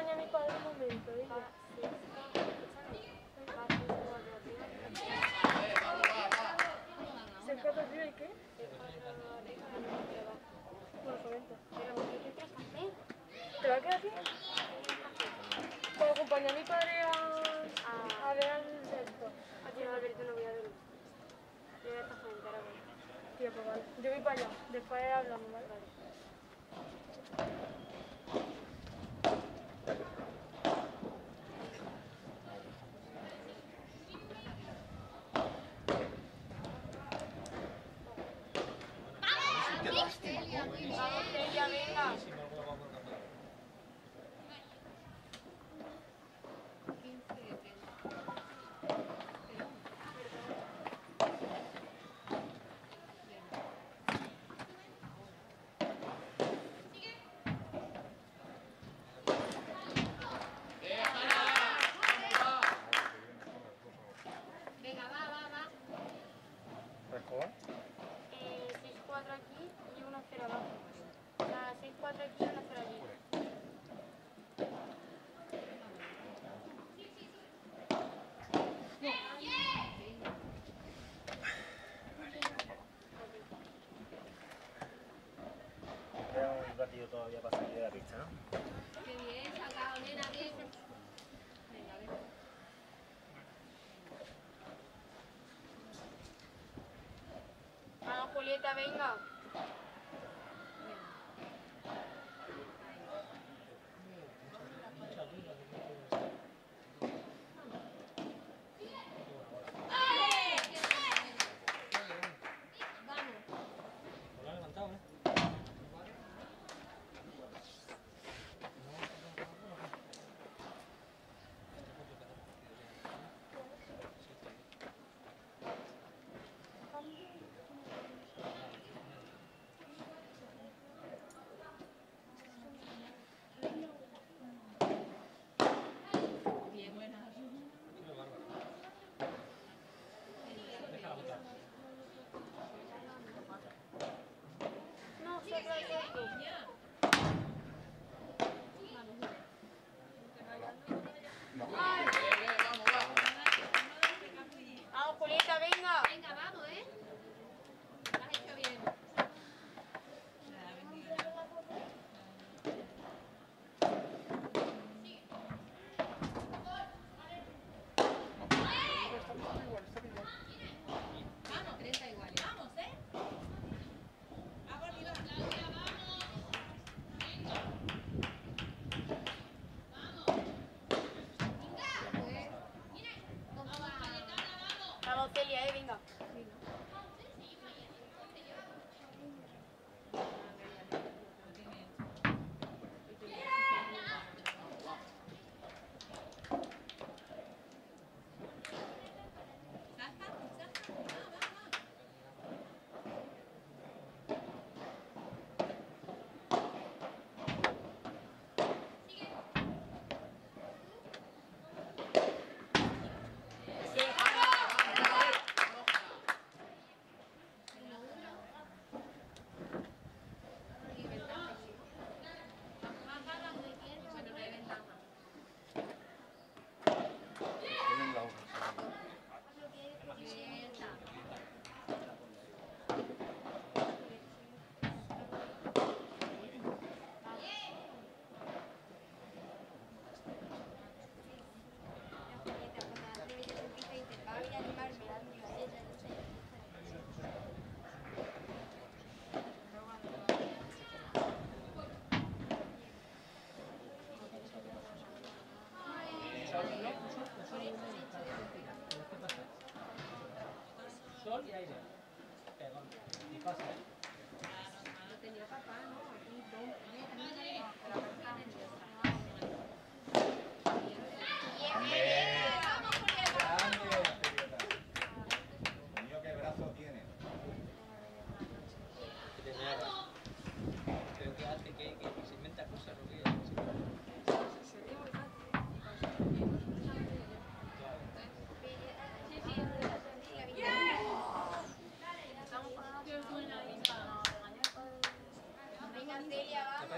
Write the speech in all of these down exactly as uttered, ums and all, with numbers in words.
acompaña a mi padre un momento, ¿eh? ¿Se cuatro arriba y qué? Bueno, comenta. ¿Te va a quedar aquí? Pues acompaña a mi padre a, a ver al esto. Aquí no, Alberto, no voy a dormir. Yo voy a estar frente ahora. Tío, pues vale. Yo voy para allá. Después hablamos, ¿vale? Vamos, Celia, venga. Venga, va, va, va. ¿Puedes jugar? Eh, seis cuatro aquí y uno cero abajo. O sea, seis cuatro aquí y uno cero allí. Queda un ratillo todavía para salir de la pista, ¿no? Qué bien, sacado, nena, bien. Venga, venga. Vamos, Julieta, venga. Lo ha levantado, ¿eh? Bien, buena. Sí, lo bárbaro. Déjala botar. No, sopla el cuerpo. Ay. Vamos, Julieta, venga. Venga, vamos, ¿eh? Lo has hecho bien. Vamos, treinta iguales. Vamos, ¿eh? Vamos, arriba. Vamos, Celia, eh, venga. Tienen la hoja. Sol y aire. Pegón. Y pasa, ¿eh? Niño, ¿qué brazo tiene? Que te muevas. Creo que hace que, que, que se inventa cosas, ¿no? Que, Venga, Celia, vamos.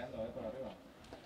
mirando, eh, por arriba.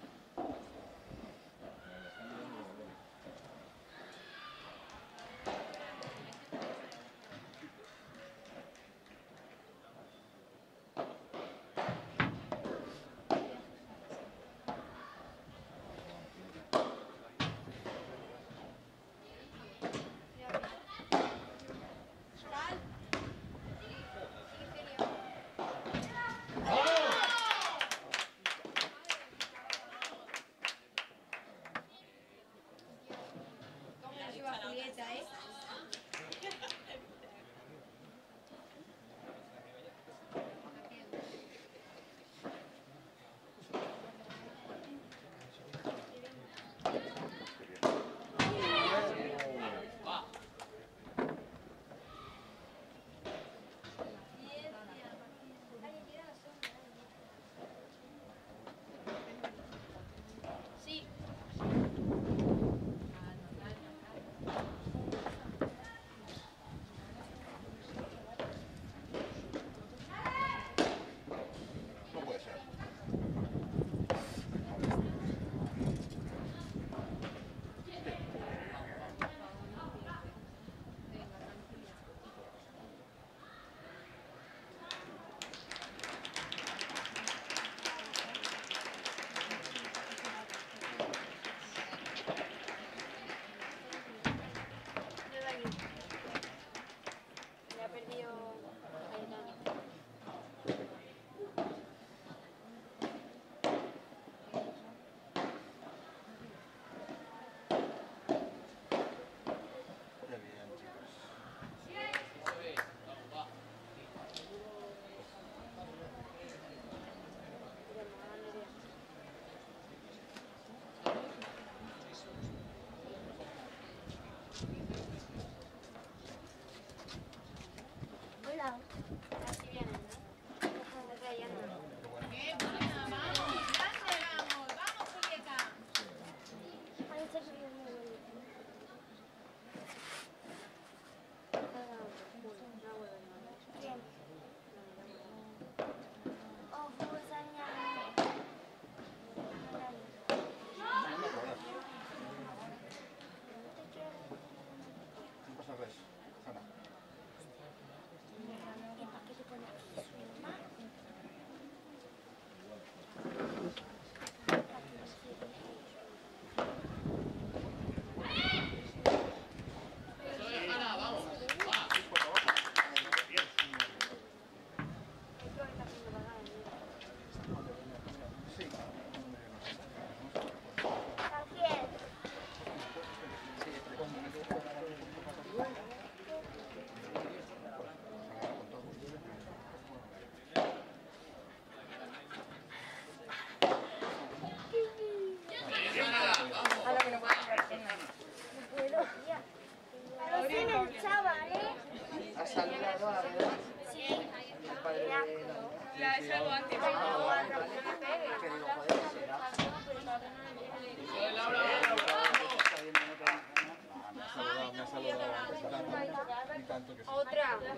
Otra.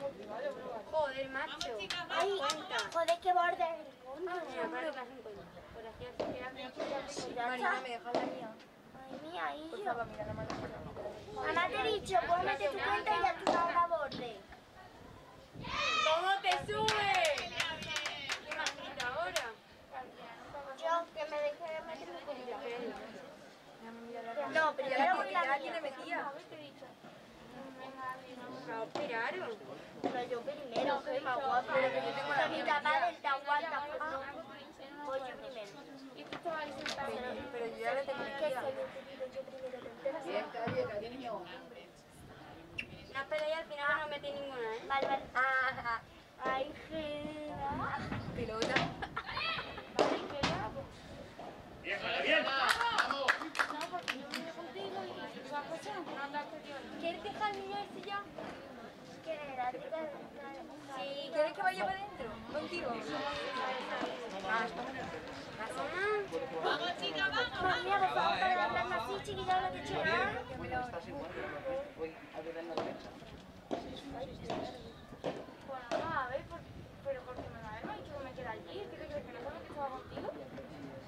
Joder, macho. Ay, joder, qué borde. Marina, ¿me dejas la mía? Ay, mía, y Por yo. favor, mira la mano. Mamá te he dicho, puedes meter tu cuenta y ya tú no la borde. ¿Cómo te sube? ¿Qué maldita ahora? Yo, que me dejé meter mi cuenta. No, pero ya porque ya alguien le metía. ¿La operaron? Pero yo primero, soy más guapa. Pero que yo tengo la Mi mía. papá del Tahuanta, pues yo primero. ¿Y tú estabas sentada? Pero yo ya le tengo Que metida. soy yo primero del tercero. No, pero ya al final no metí ninguna, ¿eh? Vale, vale. Ah, ah, Ay, Gela. pilota. Vale, ¿qué hago? Bien, vale, bien. No, porque yo vine contigo y se va a pasar. ¿Quieres dejar el niño ese ya? ¿Qué era? Si quieres que vaya para adentro, contigo. Ah, estamos en el Vamos, chica, vamos. Pues mira, por favor, para hablar así, chiquilla, lo que chorán. Estás igual, voy a ver en la derecha. Bueno, no, a ver, por- pero porque me da el mal que me queda allí. ¿Qué te crees que no sabes que estaba contigo?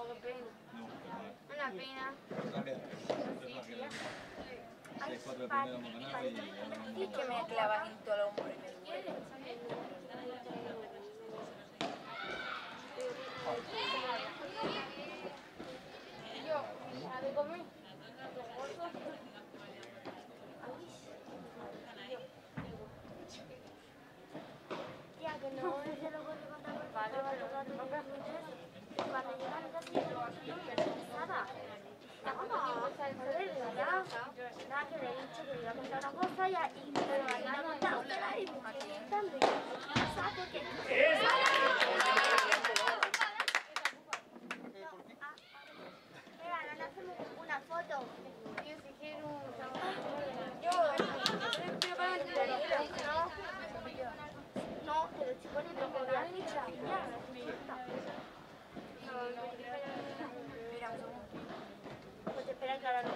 qué pena. Una pena. seis cuatro el primero hemos ganado y ahora vamos Y que me clavas en todo el hombro y me duele. Yo, ¿a de comer? Ya que no se lo voy a contar porque estaba tocando el interés. Cuando llegaron casi no me pensaba. Estaba como, joder, de verdad. Nada que le he dicho que le iba a contar una cosa y, y pero ahí no ha contado nada y me estoy contando. Y yo, ¿sabes por qué? Mira, no nos hacemos una foto. Yo si quiero un Yo, estoy para el no, te lo estoy poniendo con la derecha. Ya, mira, un segundo. Pues espera que ahora no.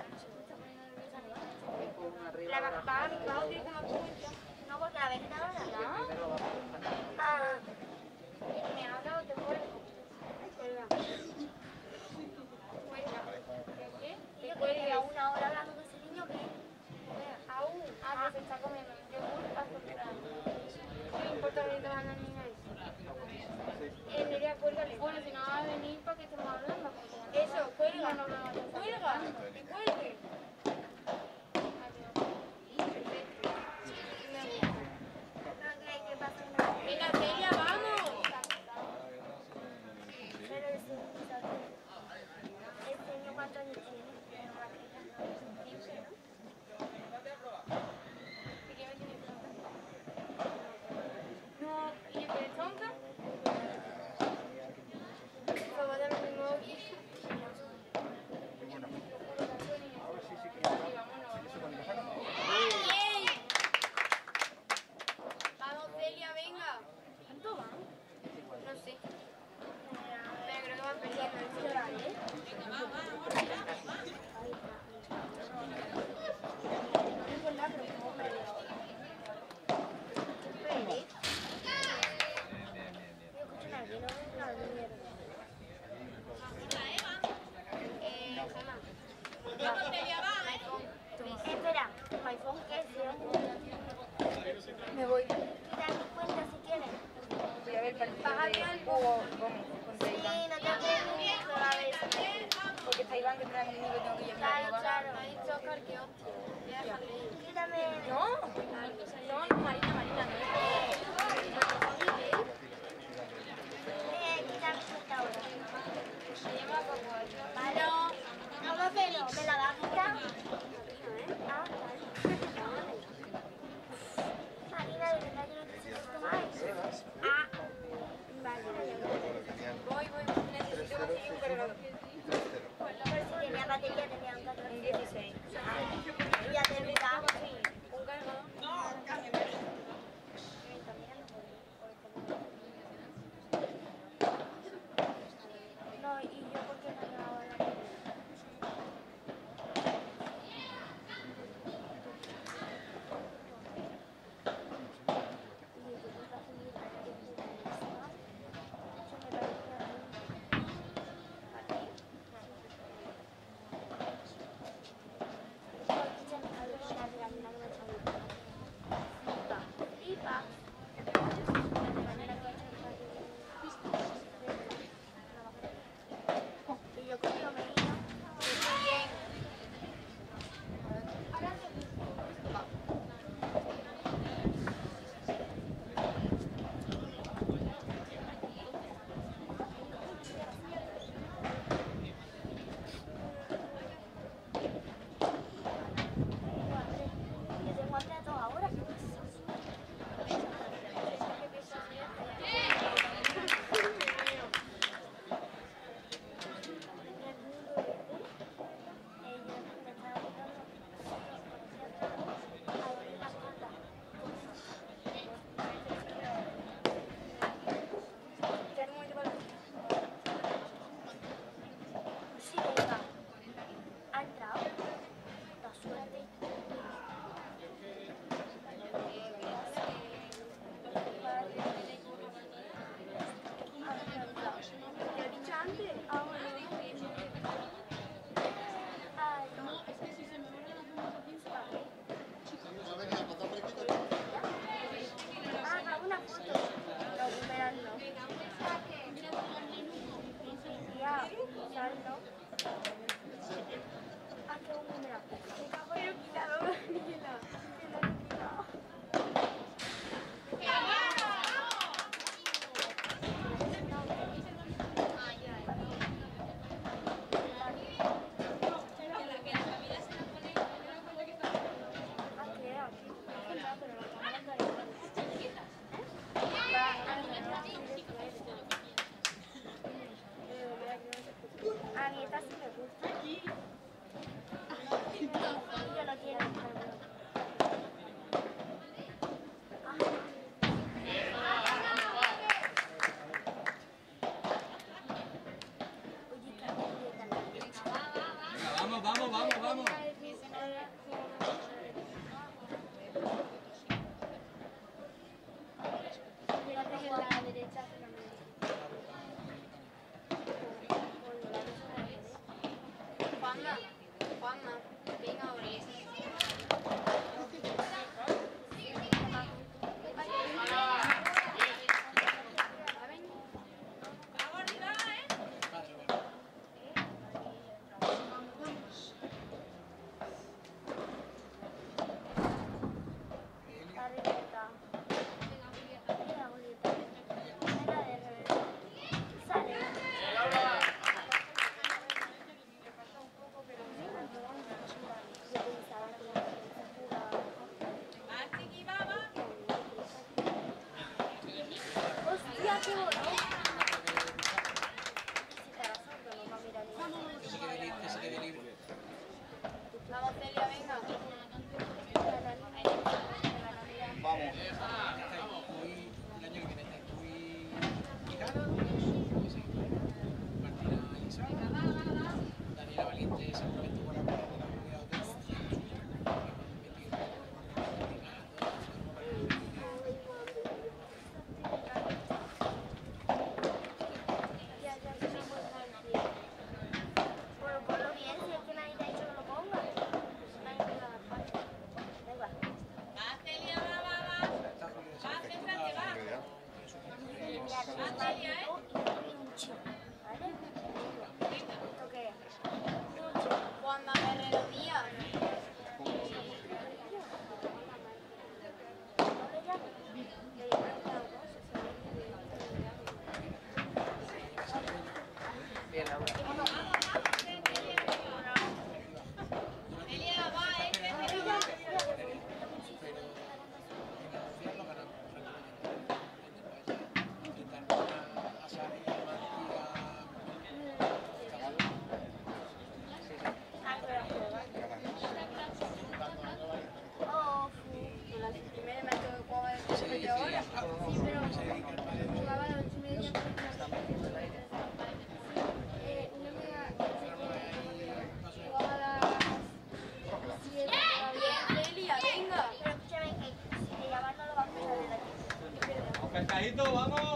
La va a tiene que más cuenta. No, porque la ves ahora. ¿No? Ah. Me ha hablado de cuerpo. ¿Y yo que a una hora hablando con ese niño que aún, ah, pues se está comiendo un yogur azucarado. ¿Qué le importa que le toman a la niña eso? Eh, Nerea, cuélgale. Bueno, si no va a venir, ¿para qué estamos hablando? eso, cuelga. No, no, no, no. Cuelga. Y cuelgue. Venga, Celia, vamos. Pero ese este niño cuántos años tiene. No, ¿y el de tonka? Por favor, dame mi móvil. Vamos, Celia, venga. ¿Cuánto van? No sé. Pero creo que van perdiendo. Espera, ¿tu iPhone qué es? Me voy. Te das cuenta si quieres. Voy a ver el partido de Hugo Gómez contra Sí, Iván. no te preocupes, a ver. Porque está Iván que trae conmigo y tengo que llevar a Claro, Iván. claro. Me ha dicho Oscar que hostia. Quítame. No, no, Marina, Marina, no. Eh, quítame esta hora. Vale. No me pelo, ¿me la vas a quitar? Ah, vale. Marina, de verdad yo no necesito tomar eso. Ah, vale. Voy, voy, necesito conseguir un cargador. Por si tenía batería, tenía un cargador. Un dieciséis. Y ya te olvidaba. Un cargador. No, y yo porque no me ahora. tal, ¿no? Ah, qué bueno, mira. Pero quitado, Daniela. Que lo he quitado. A mí esta sí me gusta. Yo lo quiero. Vamos, vamos, vamos, vamos. Juanma, Juanma, venga ahora. Vamos, Celia, venga. Vamos. Muy, el año que viene estáis muy tirada. Martina Isabel. Daniela Valiente se conectó con la de la comunidad autónoma. Bueno, ponlo bien, si es que nadie te ha dicho que lo pongas. Nadie te lo da falta. Da igual. Juanma Guerrero Díaz. Bien, Laura. Primero me ha hecho como de media hora. Sí, pero jugaba a las ocho y media. Eh, una media, jugaba a las siete todavía. Celia, venga. Pero escúchame que si te llamas no lo vas a pasar de aquí. Pescadito, vamos.